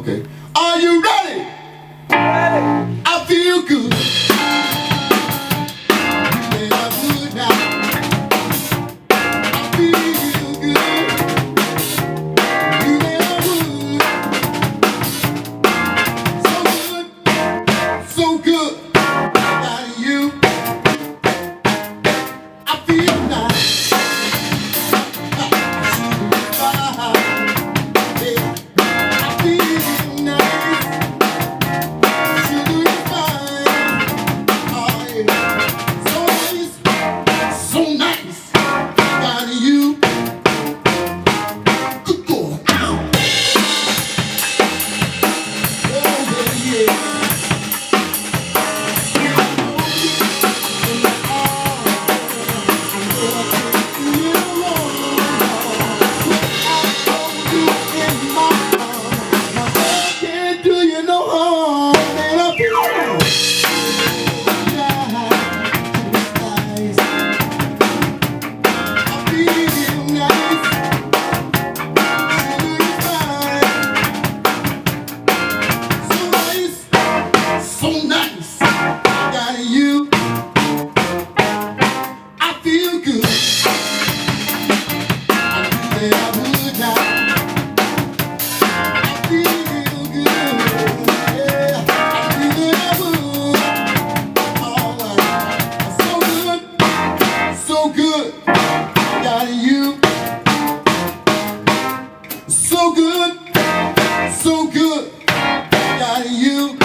Okay. Are you ready? Ready. I feel good. So good about you. I feel nice. I feel nice. Sugar is fine. Oh, yeah. So nice. So nice about you. Good boy. Ow. Oh, yeah, yeah. So nice, got you. I feel good. I knew that I would now. I feel good. Yeah, I knew that I would. Oh, so good, got you. So good, got you.